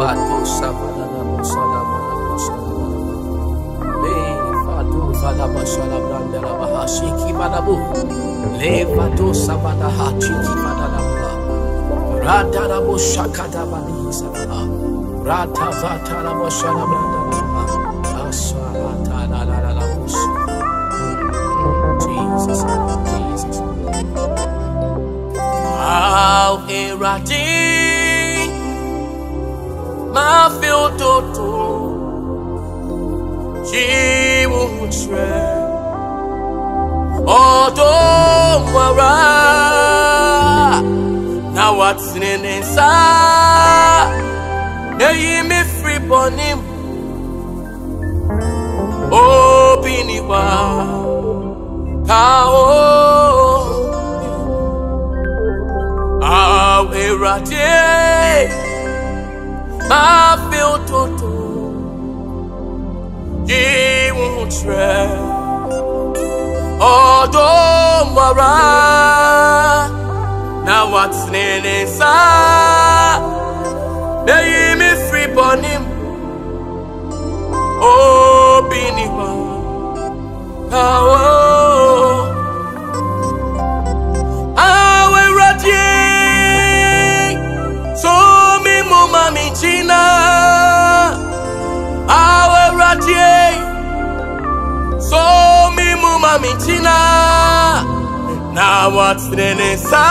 Bato Savana Salabana Le Fatu Falaba Salabanda Bahashiki Badabu Le Bato Savana Hachiki Badaba Radarabu Shakata Bani Savana Rata Vatarabo Salabanda Asarata La Jesus. How erratic my feel to she won't shred. Don't worry. Now what's in inside? Hey, me free bonim. Oh, biniwa. How erratic my feel to he won't shred. Don't worry. Now what's inside? They me free on him. Oh, biniwa. So me mama mi china, awe ratie. So me mama mi china, now what's the nesa?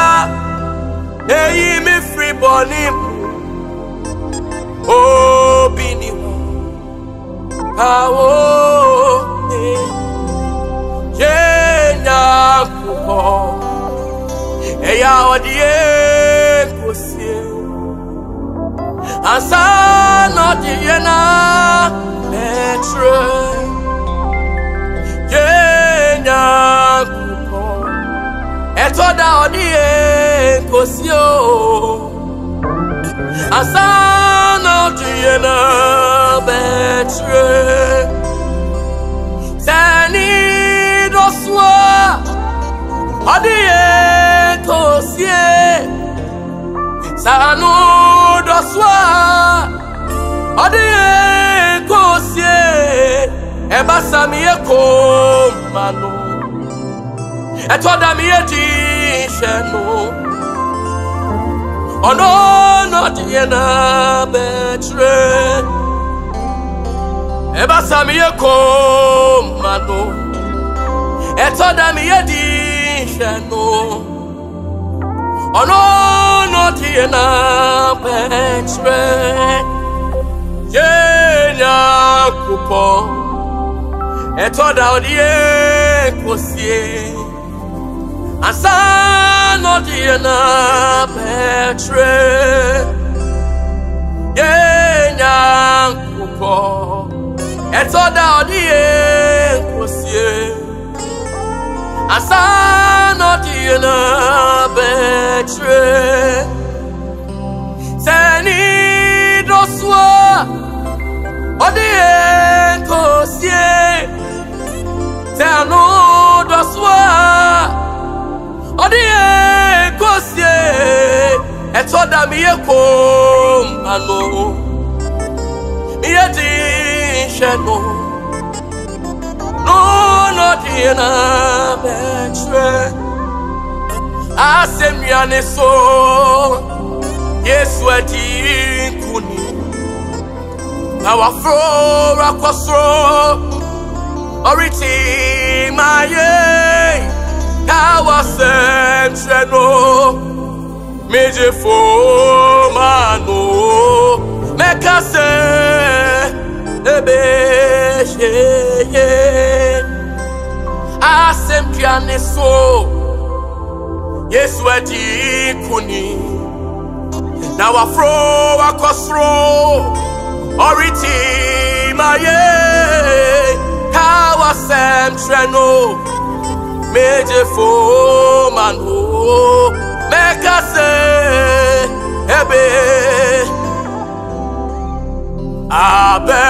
Hey me free bonim, oh biniwa, awo, yenya kuko, eya odie. Asana diena metre yenya kuko etoda odie kosio asana diena metre sani doswa odie kosie sanu doswa adie kosie ebasa mi ekomano etoda mi edi sheno ono no diena betre ebasa mi ekomano etoda mi edi sheno ono no diena betre yenya kupo etoda odie kosie asano diena betre yenya kupo etoda odie kosie asano diena betre seni doswa odie kosie tano doswa odie kosie etoda mi ekomano mi edi sheno no diena betre asemiane so Yesu edi kuni now afro akosro oriti maye kawasentreno meje fo mano mekase ebe ye asemiane so Yesu edi kuni now afro akosro oriti maye kawasentreno meje fo mano mekase ebe abe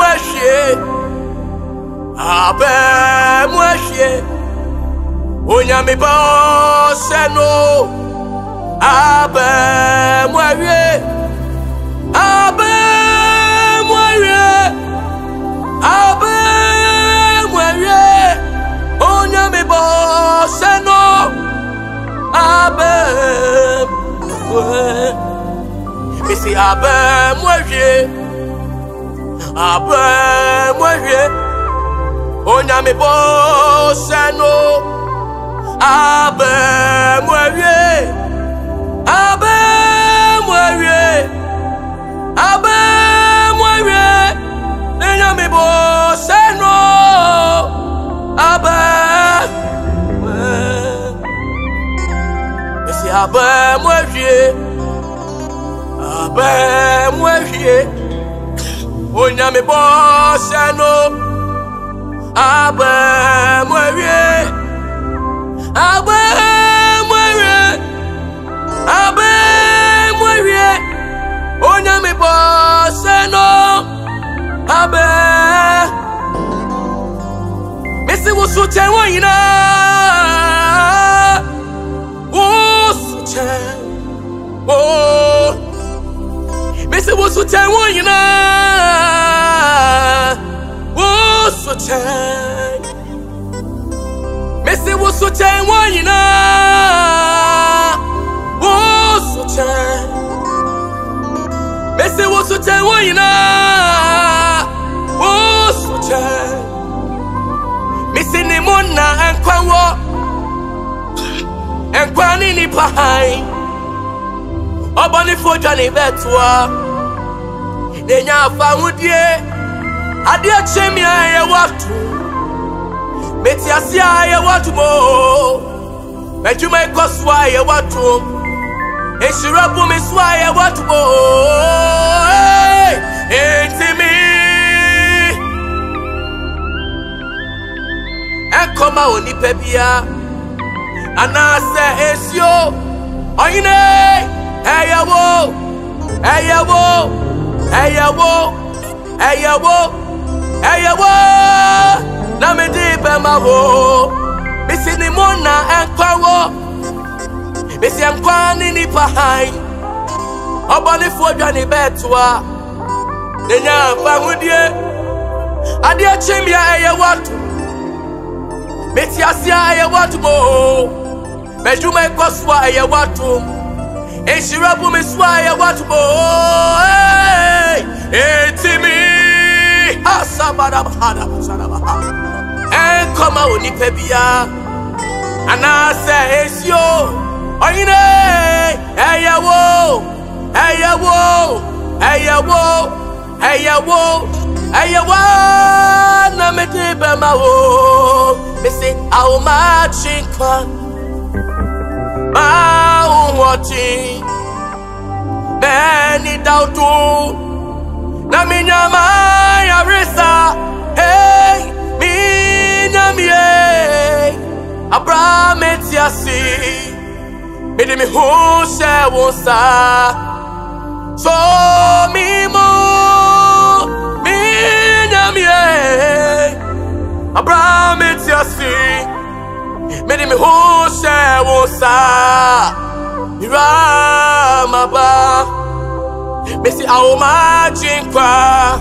mweshie onyame bo seno abe mwewie Missy Abba Moje Abba Moje Onyame Bosano Abba Moje Abba Moje Abba Moje Onyame Bosano Abba Missy Abba Moje Abba Moje Onyame Bosano Abba Moje Abba Moje Abba Moje Onyame Bosano Abba Missy Wusuche Wayna Wusuche Oh Missy Wusuche Wayna Wusuche Missy Wusuche Wayna Wusuche Missy Wusuche Wayna Wusuche Missy Nimona and Kwanwo and Kwani ni Pahai Obani for Johnny Betua Nenya Famudie Adia Chemia ya watu Metiasia ya watu mo Mejuma ikoswa ya watu Eshirabu miswa ya watu mo Intimi Enkoma onipebia Anase esio Oyine Eyawo Eyawo Eyawo Eyawo Eyawo Na me dipe mawo Missy ni mona enkwawo Missy enkwani ni pahai Obani fodwa ni betwa Nenya famudie Adia chimia eyawatu Metiasia eyawatu mo Mejuma ikoswa eyawatu Eshirabu miswa eyawatu mo Etimi Asabada bahada basarabaha Enkoma onipebia Anase esio Oyine Eyawo Eyawo Eyawo Eyawo Eyawo Na medibe mawo Missy Auma Chinkwa Mauwati Beni Dautu Na minyama ya risa Hey Minyamie Abraham etiasi Midi mi hushe wonsa So mimo Minyamie Abraham etiasi Midi mi hushe wonsa Miramaba Missy Auma Chinkwa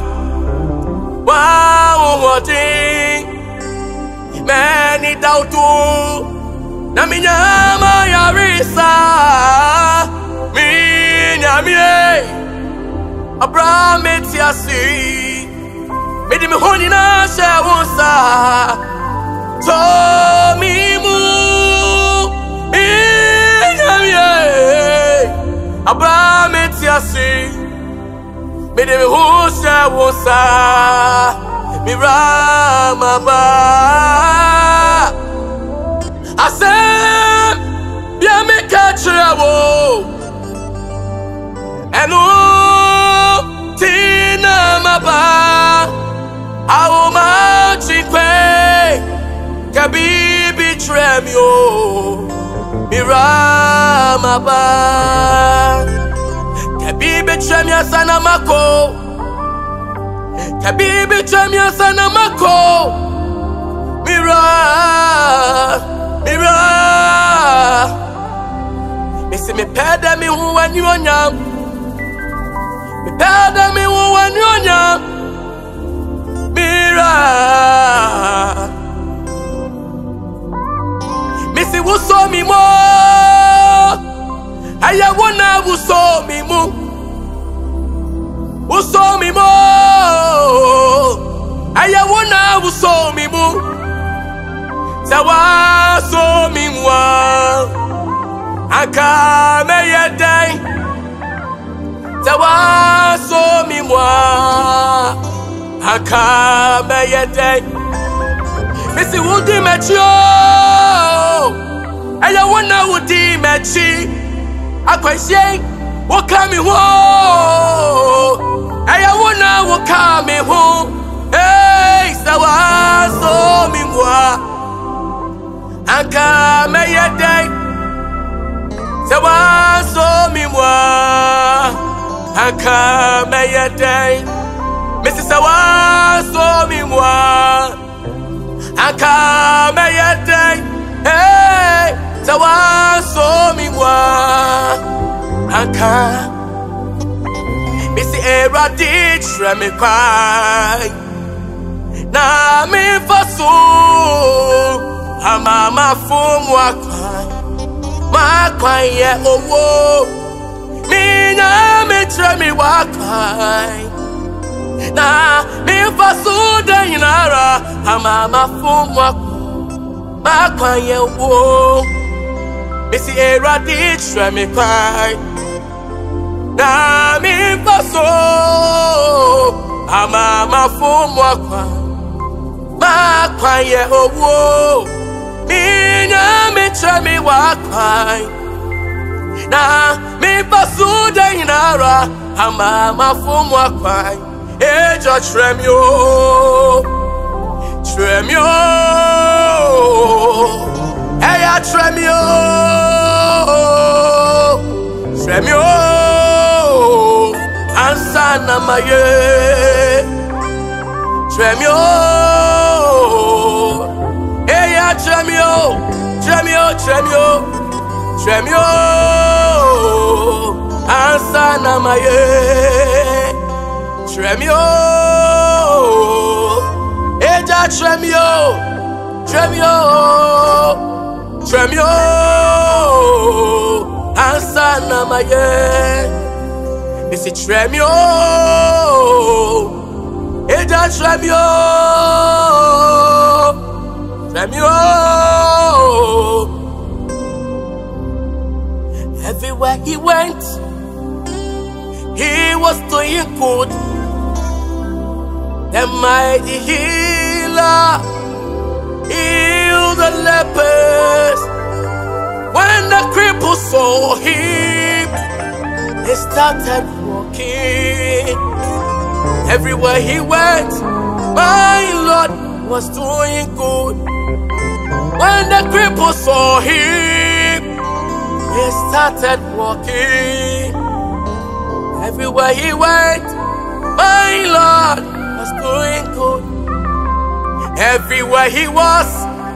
Wow wadi Many dautu Na minyama ya risa Minyamie Abraham etiasi Midi mihoni na shewonsa So mimu Minyamie Abraham etiasi Midi mihushe wonsa Miramaba Asem Bia me kachewo Enu Tina maba Auma chikwe Kabibi tremio Miramaba Kabibi tremia sana mako Kabibi tremia sana mako Mira Missy me peda mi huwa nyonyam Me peda mi huwa nyonyam Mira Missy wuso mi mo Aya wona wuso mi mu who saw me more. I wanna who saw me more. Sawa saw me more. I come a day. Sawa saw me more. I come a day. Missy Woody Matio. I wanna Woody Machi. I quite say, what coming home? I wanna what coming home. Hey, Sawa saw me more. I come a day. Sawa saw me more. I come a day. Mrs. Sawa saw me more. I come a day. Hey, Sawa saw me more. I come. Missy Era did me cry. Na me for so. Mama from Wakai. My cry, yeah, oh, me na me try me Wakai. Na me for so dainara. Mama from Wakai. My cry, yeah, oh, Missy Era did me cry. Na me for so. Mama from Wakai. My cry, yeah, oh. Me try me Wakai. Na me pasu dainara. Mama from Wakai. Ejo tremio, tremio. Eya tremio, tremio. Ansana maye, tremio. Eya tremio. Tremio, tremio, tremio, ansana maye. Tremio, eja tremio, tremio, tremio, ansana maye. Missy tremio, eja tremio, tremio. Everywhere he went, he was doing good. The mighty healer healed the lepers. When the cripples saw him, they started walking. Everywhere he went, my Lord was doing good. When the cripples saw him, he started walking. Everywhere he went, my Lord was doing good. Everywhere he was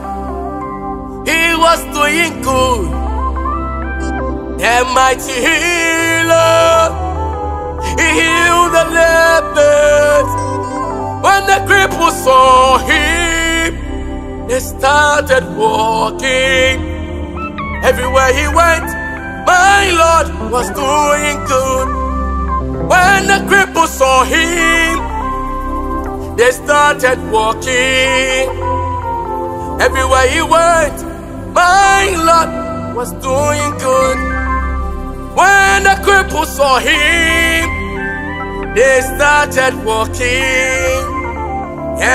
doing good. The mighty healer, he healed the lepers. When the cripples saw him, they started walking. Everywhere he went, my Lord was doing good. When the cripples saw him, they started walking. Everywhere he went, my Lord was doing good. When the cripples saw him, they started walking.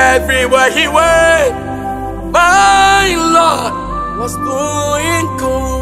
Everywhere he went, my Lord was doing good.